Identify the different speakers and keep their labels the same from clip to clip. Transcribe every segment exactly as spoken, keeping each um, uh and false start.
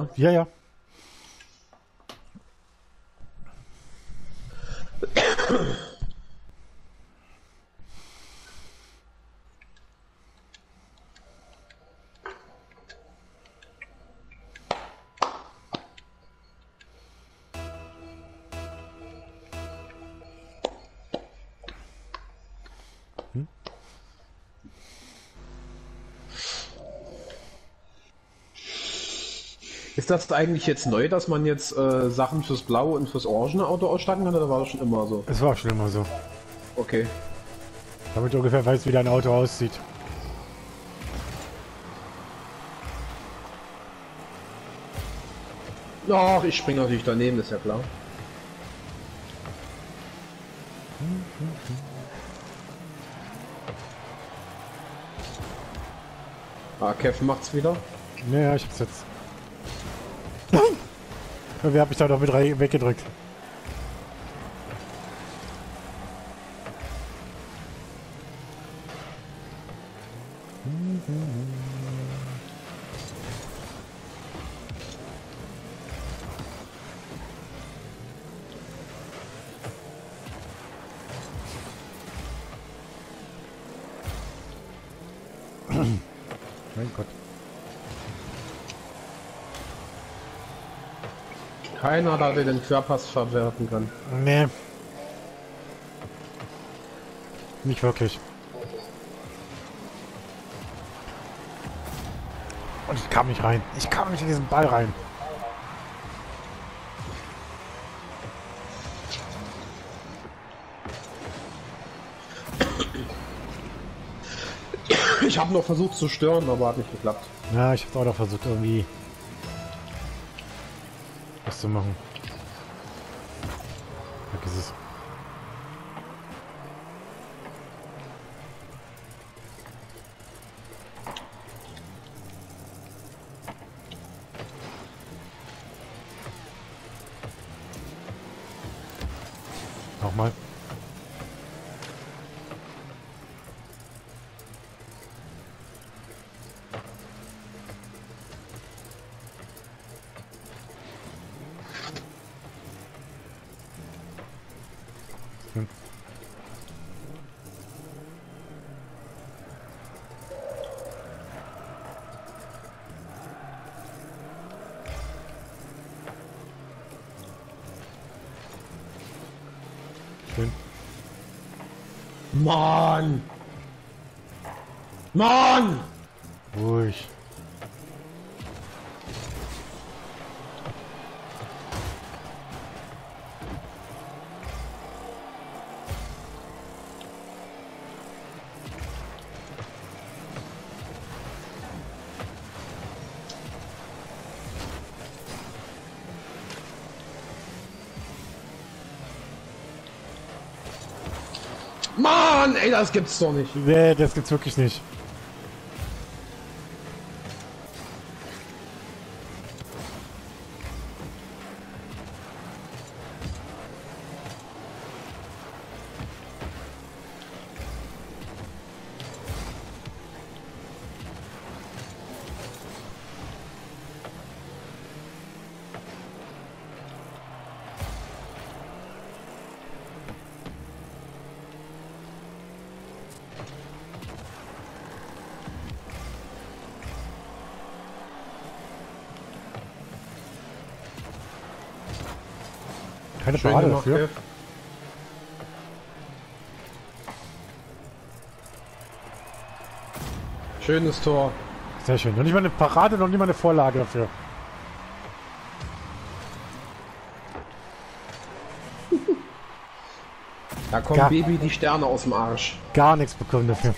Speaker 1: ne?
Speaker 2: Ja, ja.
Speaker 1: Ist das eigentlich jetzt neu, dass man jetzt äh, Sachen fürs blaue und fürs orangene Auto ausstatten kann, oder war das schon immer so?
Speaker 2: Es war schon immer so.
Speaker 1: Okay.
Speaker 2: Damit du ungefähr weißt, wie dein Auto aussieht.
Speaker 1: Ach, ich springe natürlich daneben, ist ja klar. Ah, Kev macht's wieder.
Speaker 2: Naja, ich hab's jetzt. Wer hat mich da noch mit rein weggedrückt? Mein Gott.
Speaker 1: Keiner, der den Querpass verwerten kann.
Speaker 2: Nee. Nicht wirklich. Und ich kam nicht rein. Ich kam nicht in diesen Ball rein.
Speaker 1: Ich habe noch versucht zu stören, aber hat nicht geklappt.
Speaker 2: Ja, ich habe auch noch versucht, irgendwie was zu machen. Vergiss es. Nochmal. Hm. Schön.
Speaker 1: Mann! Mann!
Speaker 2: Ruhig.
Speaker 1: Mann, ey, das gibt's doch nicht.
Speaker 2: Nee, das gibt's wirklich nicht. Keine
Speaker 1: Schön
Speaker 2: Parade
Speaker 1: gemacht,
Speaker 2: dafür.
Speaker 1: Kev. Schönes Tor.
Speaker 2: Sehr schön. Noch nicht mal eine Parade, noch nicht mal eine Vorlage dafür.
Speaker 1: Da kommen
Speaker 2: Gar-
Speaker 1: Baby die Sterne aus dem Arsch.
Speaker 2: Gar nichts bekommen dafür.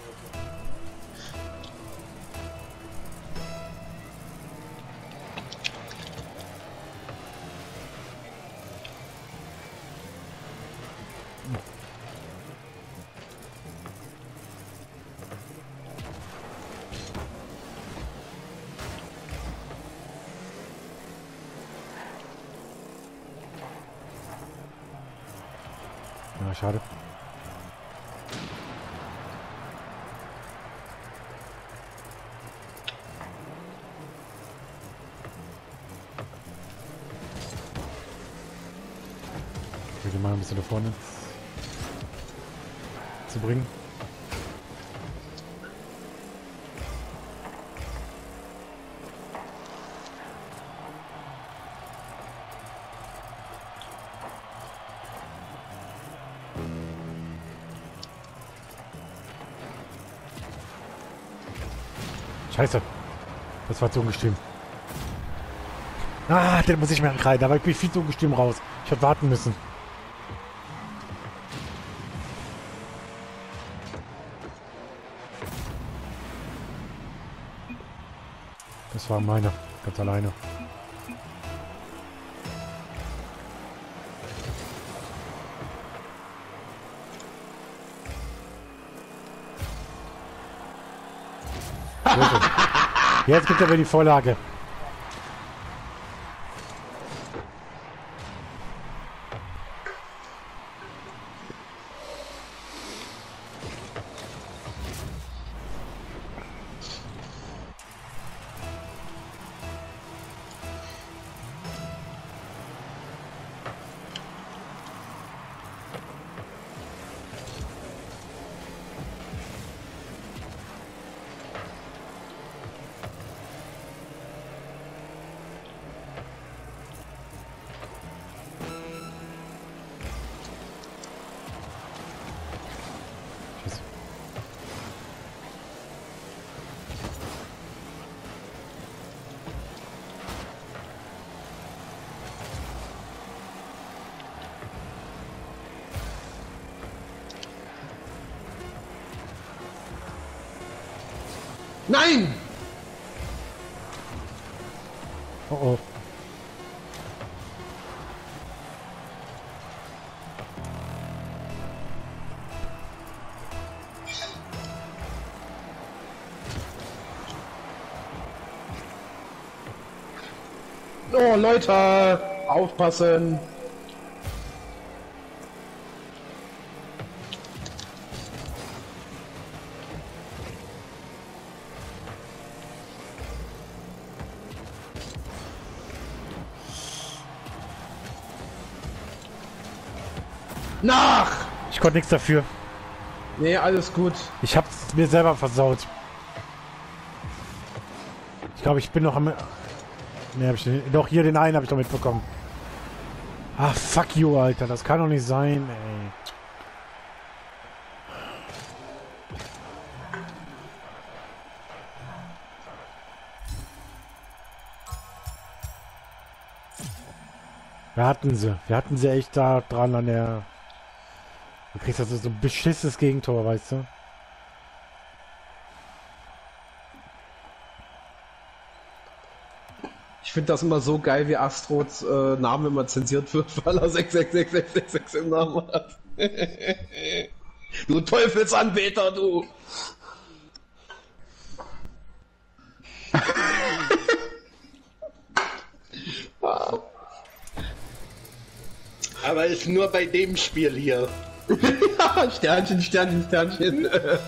Speaker 2: Ja, schade. mal ein bisschen da vorne zu bringen. Scheiße. Das war zu ungestüm. Ah, den muss ich mir ankreiden. Da war ich viel zu ungestüm raus. Ich hätte warten müssen. Das war meiner. Ganz alleine. Jetzt gibt er mir die Vorlage.
Speaker 1: Nein!
Speaker 2: Oh oh.
Speaker 1: Oh, Leute! Aufpassen! Nach!
Speaker 2: Ich konnte nichts dafür.
Speaker 1: Nee, alles gut.
Speaker 2: Ich hab's mir selber versaut. Ich glaube, ich bin noch am... Ne, hab ich nicht. Doch, hier den einen habe ich doch mitbekommen. Ah, fuck you, Alter. Das kann doch nicht sein, ey. Wir hatten sie. Wir hatten sie echt da dran an der... Du kriegst also so ein beschissenes Gegentor, weißt du?
Speaker 1: Ich finde das immer so geil, wie Astros äh, Name immer zensiert wird, weil er sechs sechs sechs sechs sechs sechs im Namen hat. Du Teufelsanbeter, du!
Speaker 3: Aber ist nur bei dem Spiel hier.
Speaker 1: Ja, Sternchen, Sternchen, Sternchen.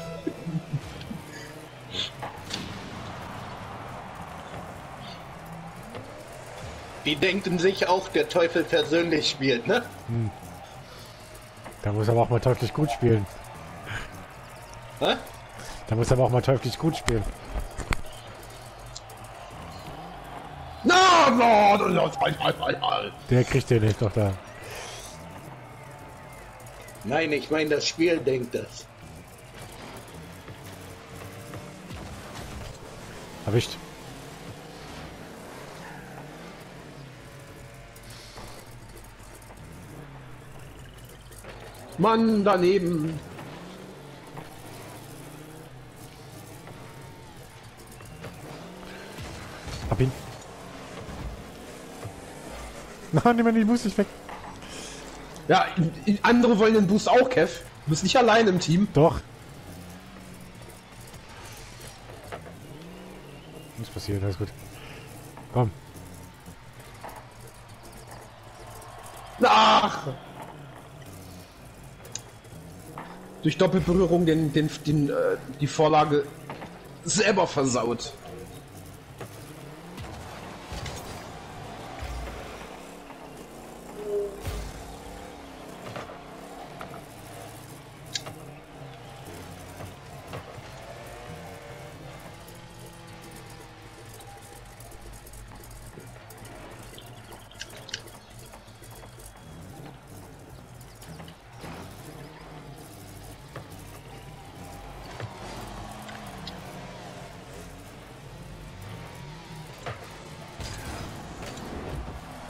Speaker 3: Die denken sich auch, der Teufel persönlich spielt, ne?
Speaker 2: Hm. Da muss aber auch mal teuflisch gut spielen.
Speaker 3: Hä?
Speaker 2: Da muss aber auch mal teuflisch gut spielen.
Speaker 1: Na, na, na, na,
Speaker 2: Der kriegt den nicht doch da.
Speaker 3: Nein, ich meine, das Spiel denkt das.
Speaker 2: Erwischt.
Speaker 1: Mann, daneben.
Speaker 2: Hab ihn. Nein, nimm mir den Boost nicht weg.
Speaker 1: Ja, andere wollen den Boost auch, Kev. Du bist nicht allein im Team.
Speaker 2: Doch. Nichts passiert, alles gut. Komm.
Speaker 1: Ach! Durch Doppelberührung den, den, den, äh, die Vorlage selber versaut.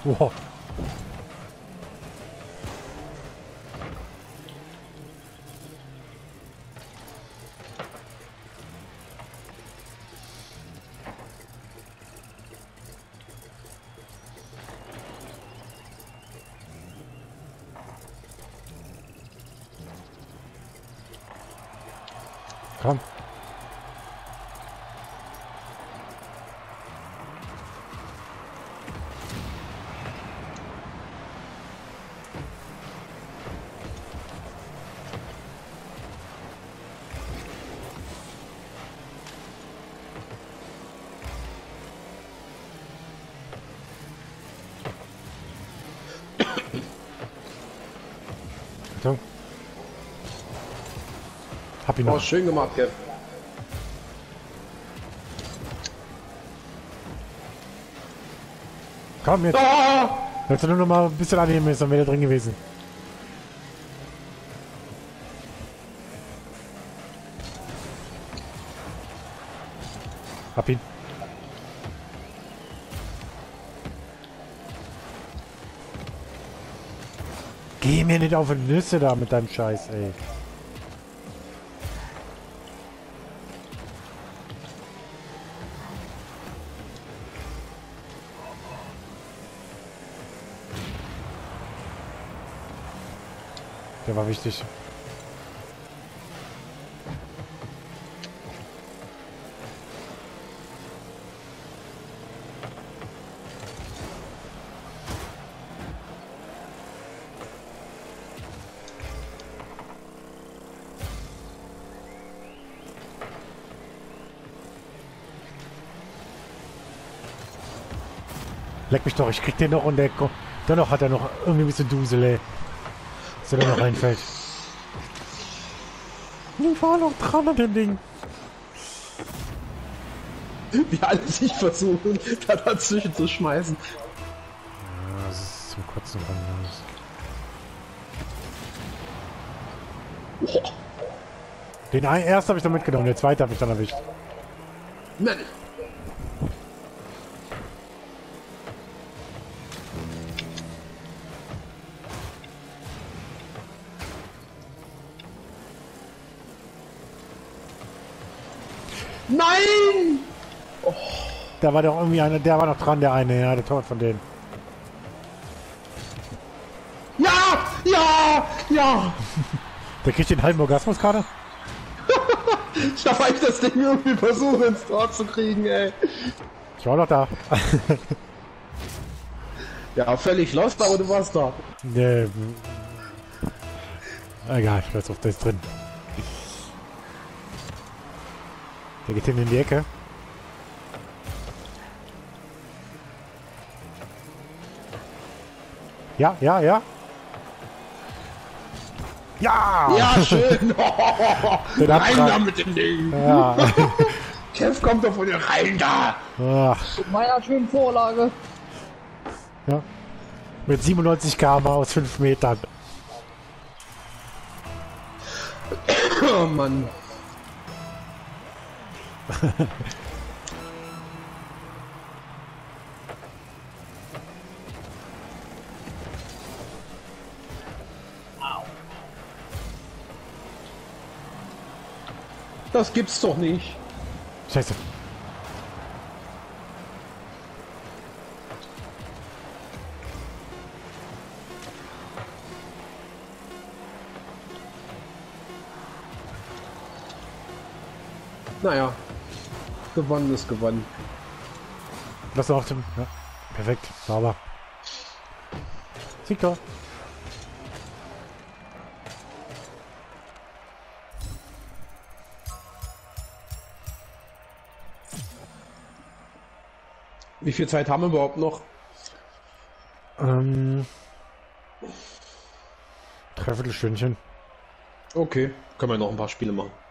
Speaker 2: Wow. Komm. So. Hab ihn
Speaker 1: Oh,
Speaker 2: noch.
Speaker 1: schön gemacht, Kev.
Speaker 2: Komm jetzt.
Speaker 1: Ah!
Speaker 2: Hättest du nur noch mal ein bisschen annehmen müssen, dann wäre der drin gewesen. Hab ihn. Geh mir nicht auf die Nüsse da mit deinem Scheiß, ey. Der war wichtig. Leck mich doch, ich krieg den noch und der kommt. Dennoch hat er noch irgendwie ein bisschen Dusel, ey. Dass er da noch reinfällt. Ich war noch dran an dem Ding.
Speaker 1: Wie alle sich versuchen, da dazwischen zu schmeißen.
Speaker 2: Ja, das ist zum Kotzen ran.
Speaker 1: Oh,
Speaker 2: Den einen, ersten habe ich dann mitgenommen, den zweiten habe ich dann erwischt.
Speaker 1: Mann. Nein!
Speaker 2: Da war doch irgendwie einer, der war noch dran, der eine, ja, der Tor von denen.
Speaker 1: Ja! Ja! Ja!
Speaker 2: Der kriegt den halben Orgasmus gerade?
Speaker 1: Da war ich das Ding irgendwie versuchen ins Tor zu kriegen, ey.
Speaker 2: Ich war doch da.
Speaker 1: Ja, völlig lost, aber du warst da.
Speaker 2: Nee. Egal, ich weiß auf der ist drin. Der geht hin in die Ecke. Ja, ja, ja. Ja!
Speaker 1: Ja, schön!
Speaker 2: Den
Speaker 1: Rein
Speaker 2: Abtrag.
Speaker 1: da mit dem Ding!
Speaker 2: Ja.
Speaker 1: Kev kommt doch von dir rein da!
Speaker 2: Ach,
Speaker 4: Meiner schönen Vorlage.
Speaker 2: ja. Mit siebenundneunzig Kilometer pro Stunde aus fünf Metern.
Speaker 1: Oh Mann. Das gibt's doch nicht.
Speaker 2: Scheiße.
Speaker 1: Naja. Gewonnen ist gewonnen.
Speaker 2: Lass doch auf dem. Ja. Perfekt. Sauber. Siegtor.
Speaker 1: Wie viel Zeit haben wir überhaupt noch?
Speaker 2: Ähm. Dreiviertel Stündchen.
Speaker 1: Okay, können wir noch ein paar Spiele machen.